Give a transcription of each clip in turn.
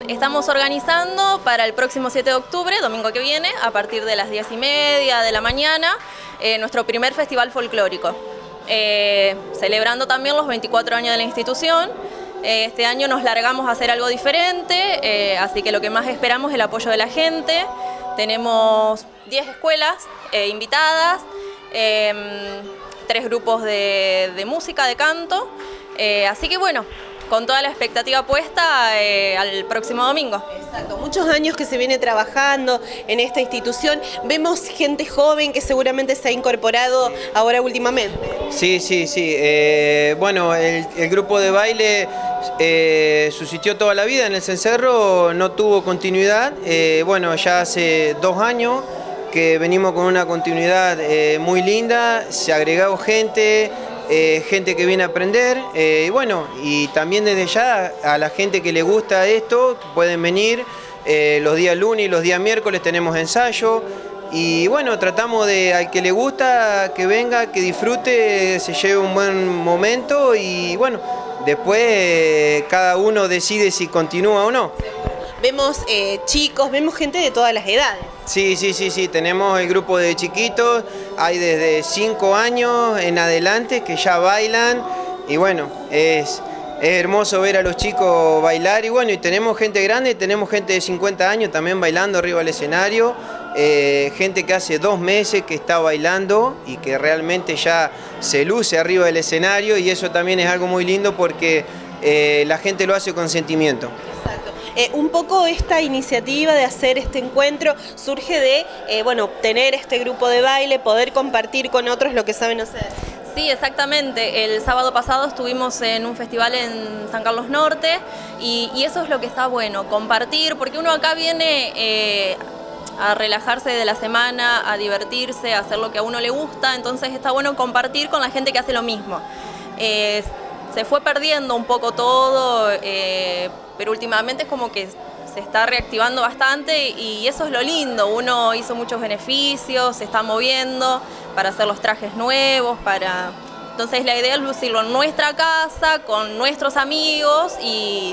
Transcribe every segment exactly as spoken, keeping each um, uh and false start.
Estamos organizando para el próximo siete de octubre, domingo que viene, a partir de las diez y media de la mañana, eh, nuestro primer festival folclórico. Eh, celebrando también los veinticuatro años de la institución. Eh, este año nos largamos a hacer algo diferente, eh, así que lo que más esperamos es el apoyo de la gente. Tenemos diez escuelas eh, invitadas, eh, tres grupos de, de música, de canto, eh, así que bueno, con toda la expectativa puesta eh, al próximo domingo. Exacto, muchos años que se viene trabajando en esta institución, vemos gente joven que seguramente se ha incorporado ahora últimamente. Sí, sí, sí, eh, bueno, el, el grupo de baile eh, subsistió toda la vida en el cencerro, no tuvo continuidad, eh, bueno, ya hace dos años que venimos con una continuidad eh, muy linda, se agregó gente, Eh, gente que viene a aprender, eh, y bueno, y también desde ya a la gente que le gusta esto, pueden venir eh, los días lunes y los días miércoles tenemos ensayo, y bueno, tratamos de al que le gusta que venga, que disfrute, se lleve un buen momento, y bueno, después eh, cada uno decide si continúa o no. Vemos eh, chicos, vemos gente de todas las edades. Sí, sí, sí, sí, tenemos el grupo de chiquitos, hay desde cinco años en adelante que ya bailan, y bueno, es, es hermoso ver a los chicos bailar, y bueno, y tenemos gente grande, tenemos gente de cincuenta años también bailando arriba del escenario, eh, gente que hace dos meses que está bailando y que realmente ya se luce arriba del escenario, y eso también es algo muy lindo porque eh, la gente lo hace con sentimiento. Eh, un poco esta iniciativa de hacer este encuentro surge de, eh, bueno, tener este grupo de baile, poder compartir con otros lo que saben hacer. Sí, exactamente. El sábado pasado estuvimos en un festival en San Carlos Norte y, y eso es lo que está bueno, compartir, porque uno acá viene eh, a relajarse de la semana, a divertirse, a hacer lo que a uno le gusta, entonces está bueno compartir con la gente que hace lo mismo. Eh, se fue perdiendo un poco todo, eh, pero últimamente es como que se está reactivando bastante y eso es lo lindo, uno hizo muchos beneficios, se está moviendo para hacer los trajes nuevos, para... entonces la idea es lucirlo en nuestra casa, con nuestros amigos y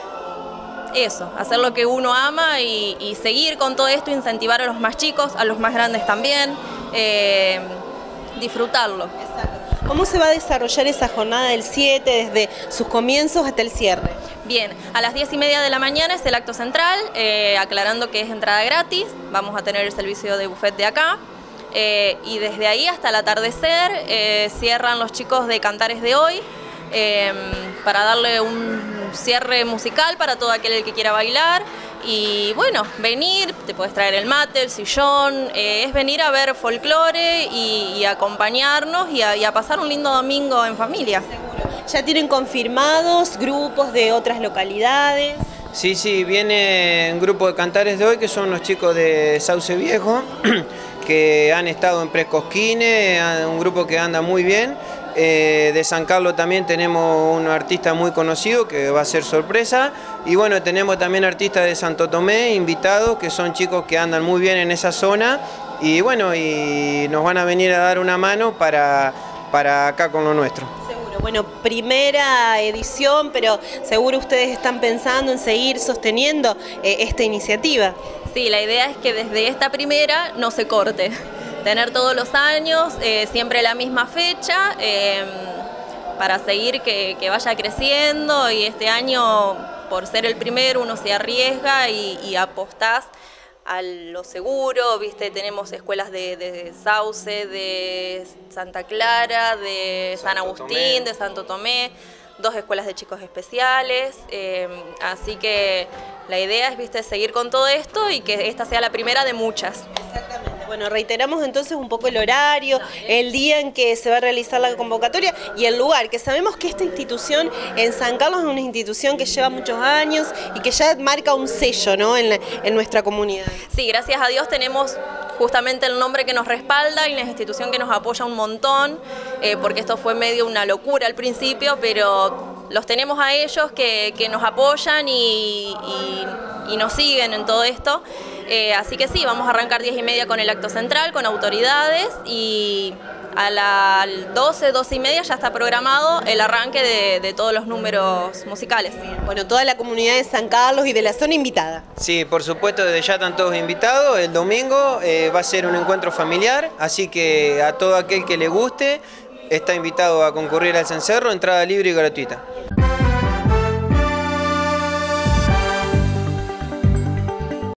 eso, hacer lo que uno ama y, y seguir con todo esto, incentivar a los más chicos, a los más grandes también, eh, disfrutarlo. Exacto. ¿Cómo se va a desarrollar esa jornada del siete, desde sus comienzos hasta el cierre? Bien, a las diez y media de la mañana es el acto central, eh, aclarando que es entrada gratis, vamos a tener el servicio de buffet de acá, eh, y desde ahí hasta el atardecer eh, cierran los chicos de Cantares de Hoy, eh, para darle un cierre musical para todo aquel que quiera bailar. Y bueno, venir, te puedes traer el mate, el sillón, eh, es venir a ver folclore y, y acompañarnos y a, y a pasar un lindo domingo en familia. Seguro. ¿Ya tienen confirmados grupos de otras localidades? Sí, sí, viene un grupo de Cantares de Hoy que son los chicos de Sauce Viejo, que han estado en Prescosquine, un grupo que anda muy bien. Eh, de San Carlos también tenemos un artista muy conocido que va a ser sorpresa, y bueno, tenemos también artistas de Santo Tomé invitados que son chicos que andan muy bien en esa zona y bueno, y nos van a venir a dar una mano para, para acá con lo nuestro. Seguro, bueno, primera edición, pero seguro ustedes están pensando en seguir sosteniendo eh, esta iniciativa. Sí, la idea es que desde esta primera no se corte. Tener todos los años, eh, siempre la misma fecha, eh, para seguir que, que vaya creciendo, y este año, por ser el primero, uno se arriesga y, y apostás a lo seguro, ¿viste? Tenemos escuelas de, de Sauce, de Santa Clara, de San Agustín, de Santo Tomé, dos escuelas de chicos especiales, eh, así que la idea es, ¿viste?, seguir con todo esto y que esta sea la primera de muchas. Exactamente. Bueno, reiteramos entonces un poco el horario, el día en que se va a realizar la convocatoria y el lugar, que sabemos que esta institución en San Carlos es una institución que lleva muchos años y que ya marca un sello, ¿no?, en, la, en nuestra comunidad. Sí, gracias a Dios tenemos justamente el nombre que nos respalda y la institución que nos apoya un montón, eh, porque esto fue medio una locura al principio, pero los tenemos a ellos que, que nos apoyan y, y, y nos siguen en todo esto. Eh, así que sí, vamos a arrancar diez y media con el acto central, con autoridades y a las doce, doce y media ya está programado el arranque de, de todos los números musicales. Bueno, toda la comunidad de San Carlos y de la zona invitada. Sí, por supuesto, desde ya están todos invitados. El domingo eh, va a ser un encuentro familiar, así que a todo aquel que le guste está invitado a concurrir al cencerro, entrada libre y gratuita.